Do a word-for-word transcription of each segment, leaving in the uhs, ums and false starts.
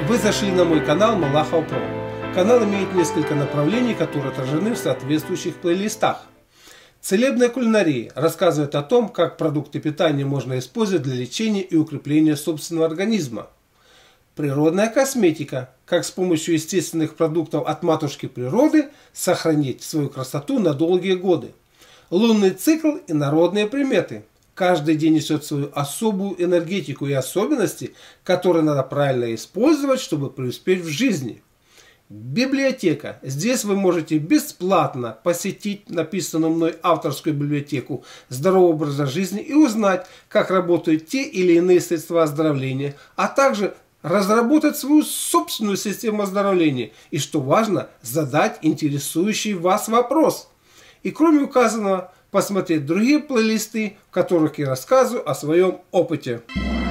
Вы зашли на мой канал Малахов Про. Канал имеет несколько направлений, которые отражены в соответствующих плейлистах. Целебная кулинария рассказывает о том, как продукты питания можно использовать для лечения и укрепления собственного организма. Природная косметика, как с помощью естественных продуктов от матушки природы сохранить свою красоту на долгие годы. Лунный цикл и народные приметы. Каждый день несет свою особую энергетику и особенности, которые надо правильно использовать, чтобы преуспеть в жизни. Библиотека. Здесь вы можете бесплатно посетить написанную мной авторскую библиотеку здорового образа жизни и узнать, как работают те или иные средства оздоровления, а также разработать свою собственную систему оздоровления и, что важно, задать интересующий вас вопрос. И кроме указанного, посмотреть другие плейлисты, в которых я рассказываю о своем опыте.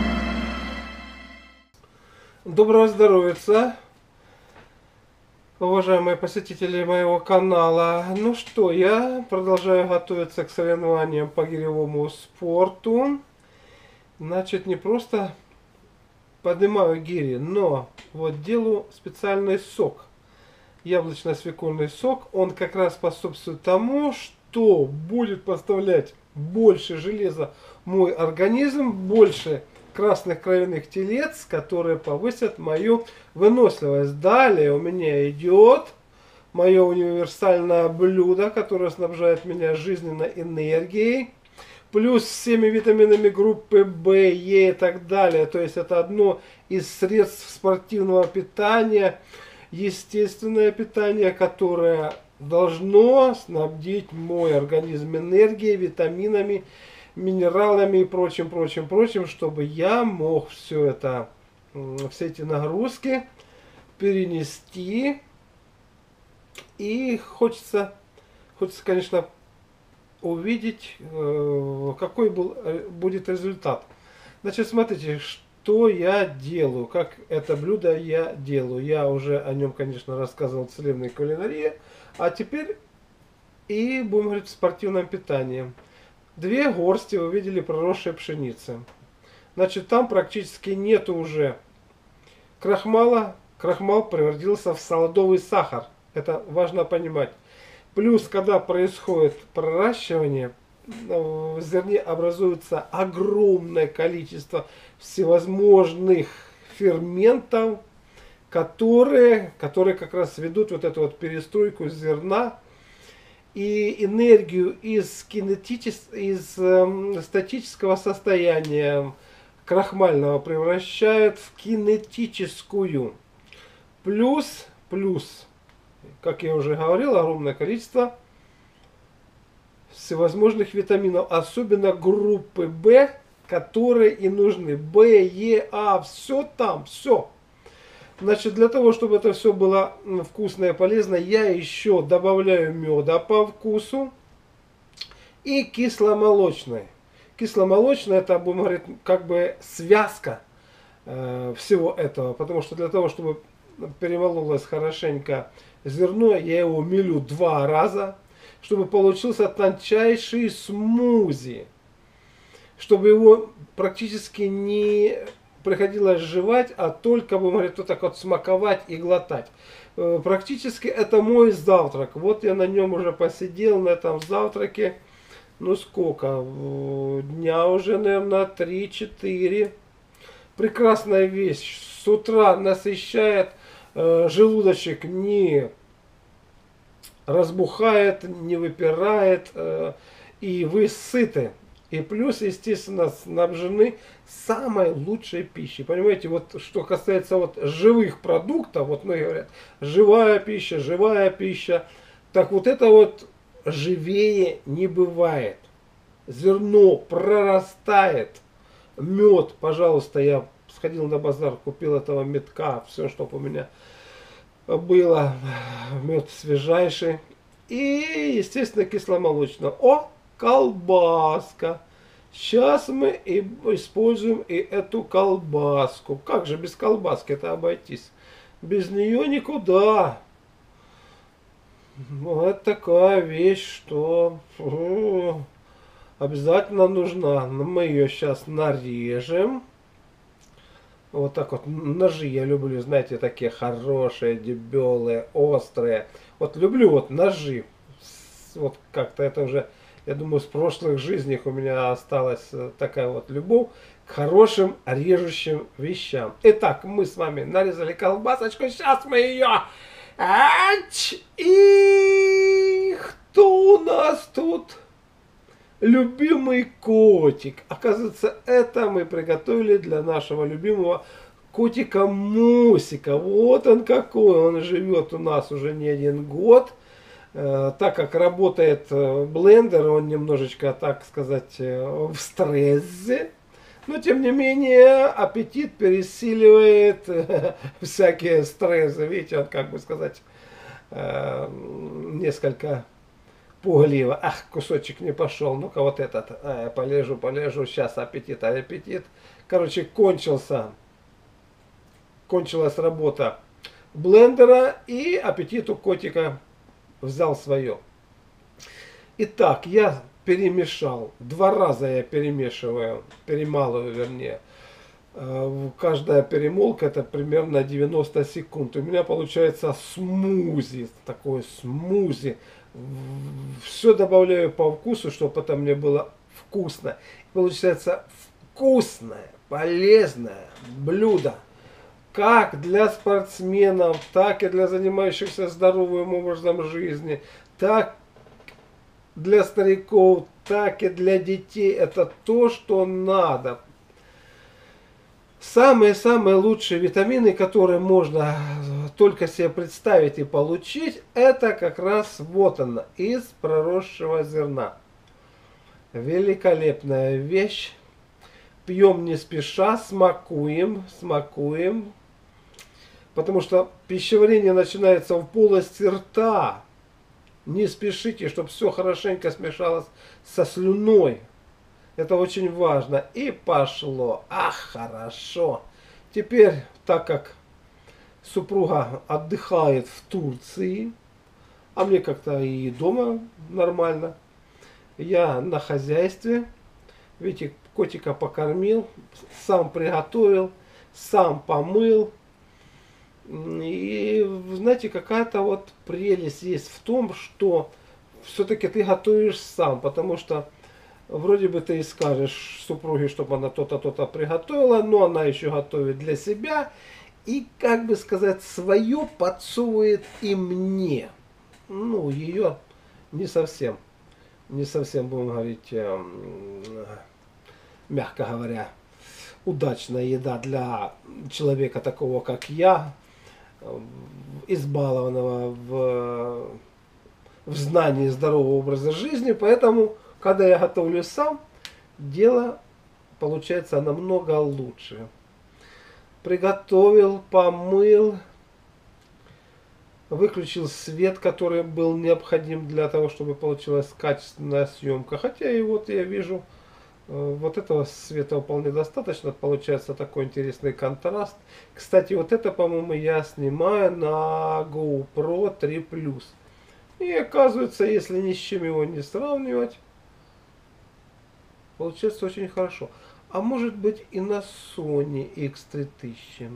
Доброго здоровья, уважаемые посетители моего канала. Ну что, я продолжаю готовиться к соревнованиям по гиревому спорту. Значит, не просто поднимаю гири, но вот делаю специальный сок. Яблочно-свекольный сок. Он как раз способствует тому, что будет поставлять больше железа в мой организм, больше красных кровяных телец, которые повысят мою выносливость. Далее у меня идет мое универсальное блюдо, которое снабжает меня жизненной энергией, плюс всеми витаминами группы В, Е и так далее. То есть это одно из средств спортивного питания, естественное питание, которое должно снабдить мой организм энергией, витаминами, минералами и прочим, прочим, прочим, чтобы я мог все это, все эти нагрузки перенести. И хочется, хочется, конечно, увидеть, какой был, будет результат. Значит, смотрите, что я делаю, как это блюдо я делаю. Я уже о нем, конечно, рассказывал в целебной кулинарии. А теперь и будем говорить в спортивном питании. Две горсти вы видели проросшей пшеницы. Значит, там практически нету уже крахмала. Крахмал превратился в солодовый сахар. Это важно понимать. Плюс, когда происходит проращивание, в зерне образуется огромное количество всевозможных ферментов, которые, которые как раз ведут вот эту вот перестройку зерна и энергию из, кинетичес, из э, статического состояния крахмального превращают в кинетическую. Плюс, плюс, как я уже говорил, огромное количество всевозможных витаминов, особенно группы В, которые и нужны. В, Е, А, все там, все. Значит, для того, чтобы это все было вкусно и полезно, я еще добавляю меда по вкусу и кисломолочной. Кисломолочная, это, будем говорить, как бы связка э, всего этого. Потому что для того, чтобы перемололось хорошенько зерно, я его мелю два раза, чтобы получился тончайший смузи. Чтобы его практически не приходилось жевать, а только, будем говорить, вот так вот смаковать и глотать. Практически это мой завтрак. Вот я на нем уже посидел, на этом завтраке. Ну сколько? Дня уже, наверное, три-четыре. Прекрасная вещь. С утра насыщает, желудочек не разбухает, не выпирает, и вы сыты. И плюс, естественно, снабжены самой лучшей пищей. Понимаете, вот что касается вот живых продуктов, вот мы говорят, живая пища, живая пища. Так вот это вот живее не бывает. Зерно прорастает. Мед, пожалуйста, я сходил на базар, купил этого медка, все, чтобы у меня было. Мед свежайший. И, естественно, кисломолочно. О! Колбаска. Сейчас мы и используем и эту колбаску. Как же без колбаски это обойтись? Без нее никуда. Вот такая вещь, что обязательно нужна. Мы ее сейчас нарежем. Вот так вот ножи я люблю, знаете, такие хорошие, дебелые, острые. Вот люблю вот ножи. Вот как-то это уже, я думаю, с прошлых жизней у меня осталась такая вот любовь к хорошим режущим вещам. Итак, мы с вами нарезали колбасочку, сейчас мы ее... И кто у нас тут? Любимый котик. Оказывается, это мы приготовили для нашего любимого котика Мусика. Вот он какой. Он живет у нас уже не один год. Э, так как работает блендер, он немножечко, так сказать, в стрессе. Но, тем не менее, аппетит пересиливает всякие стрессы. Видите, он, как бы сказать, э, несколько... пугливо. Ах, кусочек не пошел. Ну-ка вот этот. А, полежу, полежу. Сейчас аппетит, а аппетит. Короче, кончился. Кончилась работа блендера. И аппетит у котика взял свое. Итак, я перемешал. Два раза я перемешиваю. Перемалываю, вернее. Каждая перемолка это примерно девяносто секунд. У меня получается смузи. Такое смузи. Все добавляю по вкусу, чтобы это мне было вкусно. Получается вкусное, полезное блюдо. Как для спортсменов, так и для занимающихся здоровым образом жизни, так для стариков, так и для детей. Это то, что надо. Самые-самые лучшие витамины, которые можно только себе представить и получить, это как раз вот она, из проросшего зерна. Великолепная вещь. Пьем не спеша, смакуем, смакуем. Потому что пищеварение начинается в полости рта. Не спешите, чтобы все хорошенько смешалось со слюной. Это очень важно. И пошло. Ах, хорошо. Теперь, так как супруга отдыхает в Турции, а мне как-то и дома нормально, я на хозяйстве. Видите, котика покормил, сам приготовил, сам помыл. И, знаете, какая-то вот прелесть есть в том, что все-таки ты готовишь сам, потому что вроде бы ты и скажешь супруге, чтобы она то-то, то-то приготовила, но она еще готовит для себя. И, как бы сказать, свое подсовывает и мне. Ну, ее не совсем, не совсем, будем говорить, э, мягко говоря, удачная еда для человека такого, как я, избалованного в, в знании здорового образа жизни. Поэтому, когда я готовлю сам, дело получается намного лучше. Приготовил, помыл, выключил свет, который был необходим для того, чтобы получилась качественная съемка. Хотя и вот я вижу, вот этого света вполне достаточно. Получается такой интересный контраст. Кстати, вот это, по-моему, я снимаю на GoPro три плюс. И оказывается, если ни с чем его не сравнивать, получается очень хорошо. А может быть и на Sony икс три тысячи.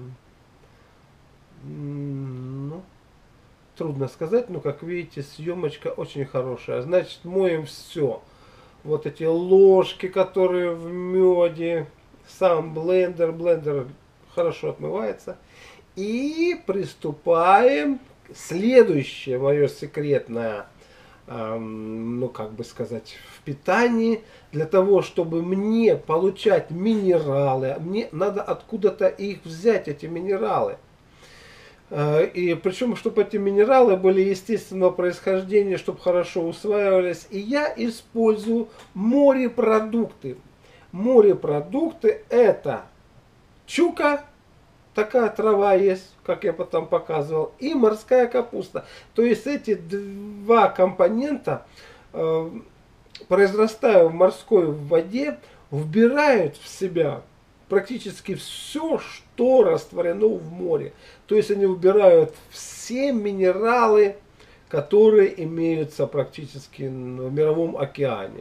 Ну, трудно сказать, но как видите, съемочка очень хорошая. Значит, моем все. Вот эти ложки, которые в меде, сам блендер, блендер хорошо отмывается. И приступаем. Следующее мое секретное, эм, ну как бы сказать, в питании. Для того, чтобы мне получать минералы, мне надо откуда-то их взять, эти минералы. И причем, чтобы эти минералы были естественного происхождения, чтобы хорошо усваивались. И я использую морепродукты. Морепродукты это чука, такая трава есть, как я потом показывал, и морская капуста. То есть эти два компонента э, произрастают в морской воде, вбирают в себя практически все, что растворено в море. То есть они убирают все минералы, которые имеются практически в мировом океане.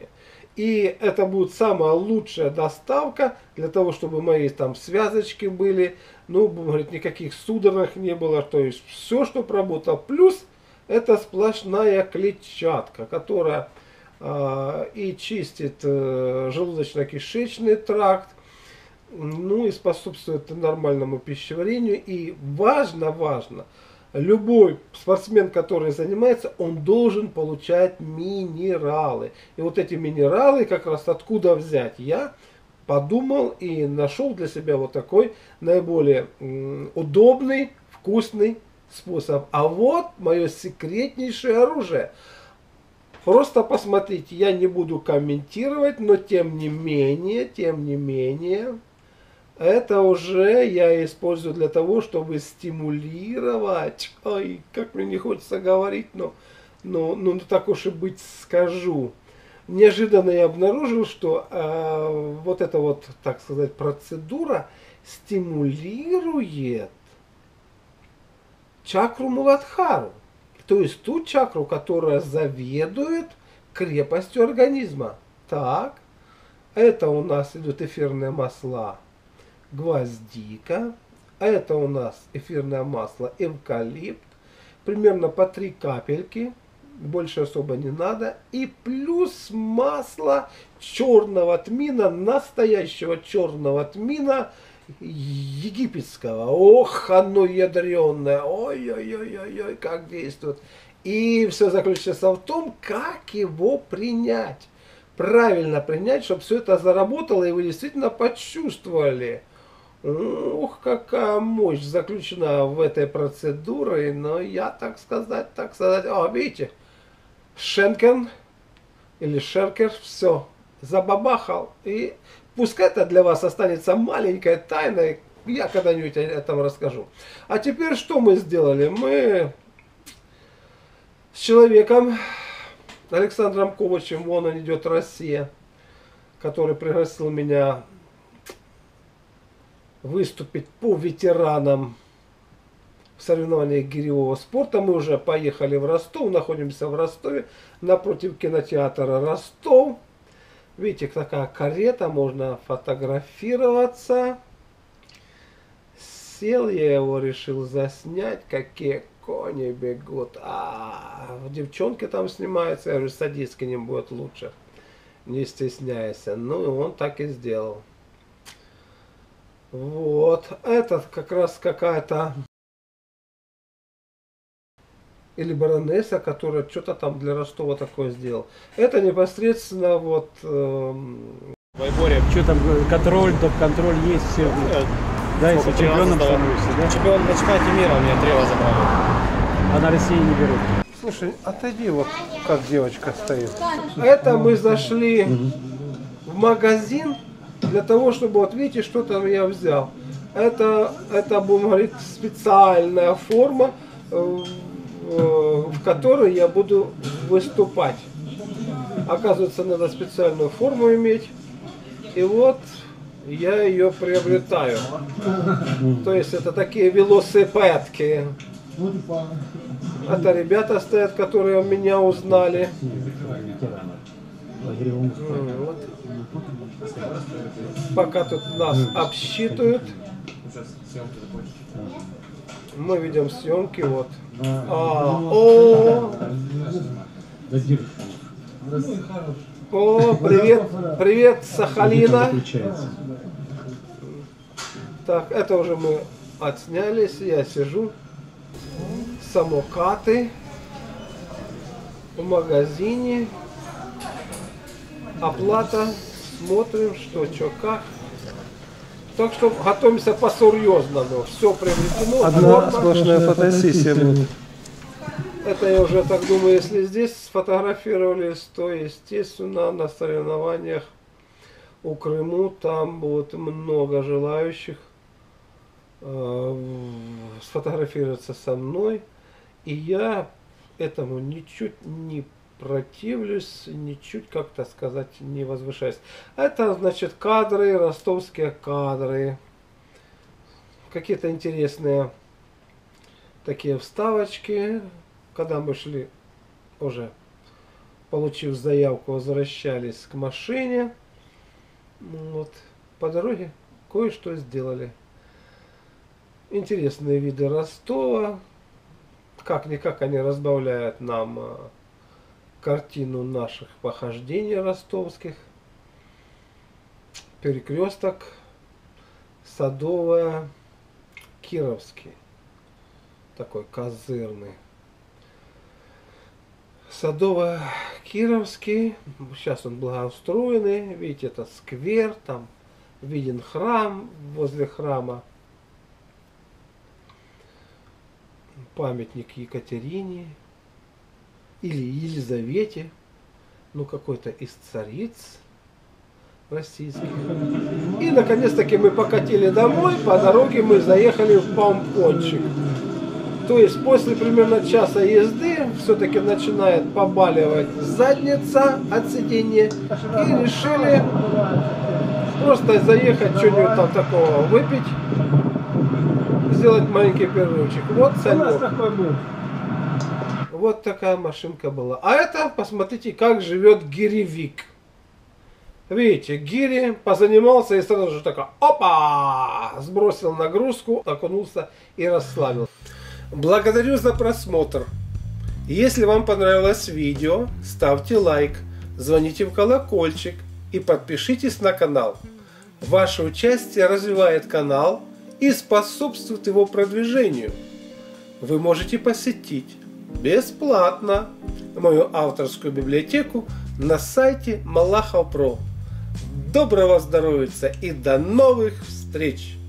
И это будет самая лучшая доставка для того, чтобы мои там связочки были. Ну, будем говорить, никаких судорог не было. То есть все, что работало. Плюс это сплошная клетчатка, которая э, и чистит э, желудочно-кишечный тракт, ну и способствует нормальному пищеварению. И важно, важно, любой спортсмен, который занимается, он должен получать минералы. И вот эти минералы как раз откуда взять? Я подумал и нашел для себя вот такой наиболее удобный, вкусный способ. А вот мое секретнейшее оружие. Просто посмотрите, я не буду комментировать, но тем не менее, тем не менее, это уже я использую для того, чтобы стимулировать. Ой, как мне не хочется говорить, но, но, но так уж и быть скажу. Неожиданно я обнаружил, что э, вот эта вот, так сказать, процедура стимулирует чакру Муладхару. То есть ту чакру, которая заведует крепостью организма. Так, это у нас идут эфирные масла гвоздика. Это у нас эфирное масло эвкалипт. Примерно по три капельки. Больше особо не надо. И плюс масло черного тмина, настоящего черного тмина египетского. Ох, оно ядреное. Ой-ой-ой-ой, как действует. И все заключается в том, как его принять. Правильно принять, чтобы все это заработало, и вы действительно почувствовали. Ух, какая мощь заключена в этой процедуре. Но я, так сказать, так сказать, о, видите, Шенкен или Шеркер, все, забабахал. И пускай это для вас останется маленькой тайной, я когда-нибудь о этом расскажу. А теперь что мы сделали? Мы с человеком, Александром Ковачем, вон он идет, Россия, который пригласил меня выступить по ветеранам в соревнованиях гиревого спорта. Мы уже поехали в Ростов, находимся в Ростове, напротив кинотеатра Ростов. Видите, такая карета, можно фотографироваться. Сел, я его решил заснять, какие кони бегут. А, девчонки там снимаются, я говорю, садись к ним, будет лучше. Не стесняйся. Ну и он так и сделал. Вот, это как раз какая-то или баронесса, которая что-то там для Ростова такое сделала. Это непосредственно вот... Эм... Байборе. Что там, контроль, топ-контроль есть, все. Ну, да, если чемпионом становишься, да? Чемпион на чемпионате мира у меня три раза забрали. А на России не берут. Слушай, отойди, вот как девочка стоит. Это мы зашли в магазин для того, чтобы, вот видите, что там я взял. Это, это будем говорить, специальная форма, в которой я буду выступать. Оказывается, надо специальную форму иметь. И вот я ее приобретаю. То есть это такие велосипедки. Это ребята стоят, которые меня узнали. Вот. Пока тут нас обсчитывают. Мы ведем съемки, вот. А, о, о, привет, привет, Сахалина. Так, это уже мы отснялись, я сижу. Самокаты в магазине. Оплата, смотрим, что, что, как. Так что готовимся по-серьезному. Все приобретено. Одна сплошная фотосессия будет. Это я уже так думаю, если здесь сфотографировались, то естественно на соревнованиях у Крыму там будет много желающих э, сфотографироваться со мной. И я этому ничуть не противлюсь, ничуть, как-то сказать, не возвышаюсь. Это, значит, кадры, ростовские кадры. Какие-то интересные такие вставочки. Когда мы шли уже получив заявку, возвращались к машине. Вот. По дороге кое-что сделали. Интересные виды Ростова. Как-никак они разбавляют нам картину наших похождений ростовских. Перекресток Садовая, Кировский. Такой козырный. Садовая, Кировский. Сейчас он благоустроенный. Видите, это сквер. Там виден храм. Возле храма памятник Екатерине или Елизавете, ну какой-то из цариц российских. И наконец-таки мы покатили домой, по дороге мы заехали в Помпончик. То есть после примерно часа езды все-таки начинает побаливать задница от сидения, и решили просто заехать, что-нибудь там такого выпить, сделать маленький перерывчик. Вот Санек. Вот такая машинка была. А это, посмотрите, как живет гиревик. Видите, гири позанимался и сразу же такой, опа, сбросил нагрузку, окунулся и расслабился. Благодарю за просмотр. Если вам понравилось видео, ставьте лайк, звоните в колокольчик и подпишитесь на канал. Ваше участие развивает канал и способствует его продвижению. Вы можете посетить бесплатно мою авторскую библиотеку на сайте Малахов точка про. Доброго здоровья и до новых встреч!